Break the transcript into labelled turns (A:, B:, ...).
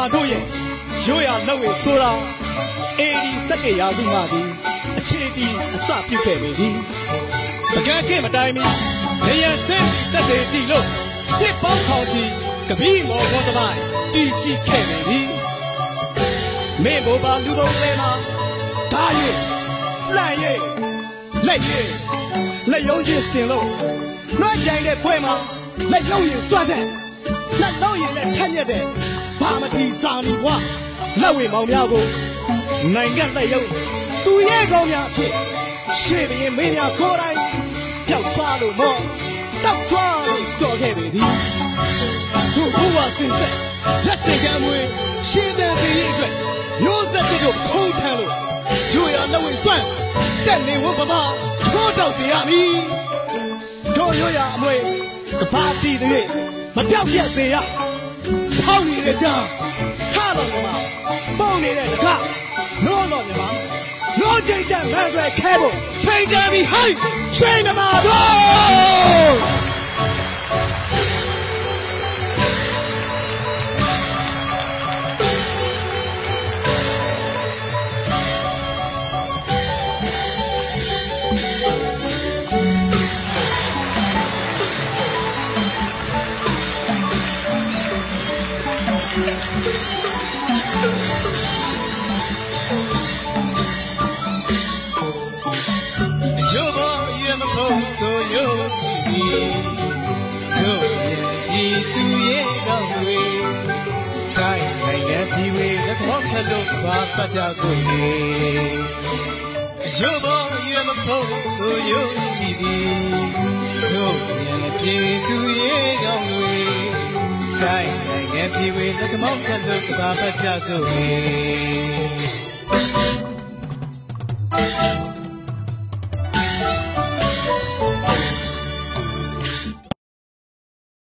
A: တို့ရဲ့ရိုးရာလက်ဝဲဆိုတာအေဒီစက်ကေရာစုမှသည်အခြေတီအစပြုခဲ့ပေသည်ပကန်းခေမတိုင်းမီနေရစက်တက်တွေတီလို့တစ်ပေါင်းခေါင်ကြီးကပီးမော်ခေါ်သမိုင်းတီရှိခဲ့ပေသည်မင်းဘောပါလူပုံလေးမှာဓာရွေလှန်ရွေလက်ရွေလက်ယုံချင်းရှင်လို့နှွှဲကြိုင်တဲ့ပွဲမှာလက်ယုံရင်စွတ်တဲ့လက်လုံးရင်လည်းထက်မြက်တဲ့ဘာမထီစာမီဘွားလက်ဝေမောင်များကိုနိုင်ငံလက်ယုံသူရဲ့ကောင်းများဖြစ်ရှေ့ဘရင်မင်းများခေါ်တိုင်းပျောက်သွားလို့မောတောက်သွားလို့ကြော်ခဲ့ပေသည်သူ့ဘဝစင်ဆက်လက်စင်ကံမွေရှင်းတဲ့ပြည်ရဲ့အတွက်မျိုးဆက်တို့ခုံးထမ်းလို့ရိုးရလက်ဝေစွန့်တက်နေဝဘမထိုးတောက်စီရမည်တို့ရိုးရအမွေကဘာတီတွေမပြောက်ပြက်စေရချောင်းနေတဲ့ကြောင်ထတော့ကပုံနေတဲ့တခါနိုးတော့မြမနိုးကြိတ်တဲ့မန်ဆွဲခဲဖို့ချိန်ကြပြီဟိုက်ချိန်နမှာတော့ဆိုရိုးစီတို့ရဲ့ဒီသူရဲ့ကောင်းတွေတိုင်းနိုင်ငံပြည်ဝေးလက်ခေါ်ခက်လို့ဘာပတ်ကြဆိုနေရိုးပေါ်ရွေးမဖို့ဆိုရိုးစီတို့ရဲ့ပြည်သူရဲ့ကောင်းတွေတိုင်းနိုင်ငံပြည်ဝေးလက်ခေါ်ခက်လို့ဘာပတ်ကြဆိုနေ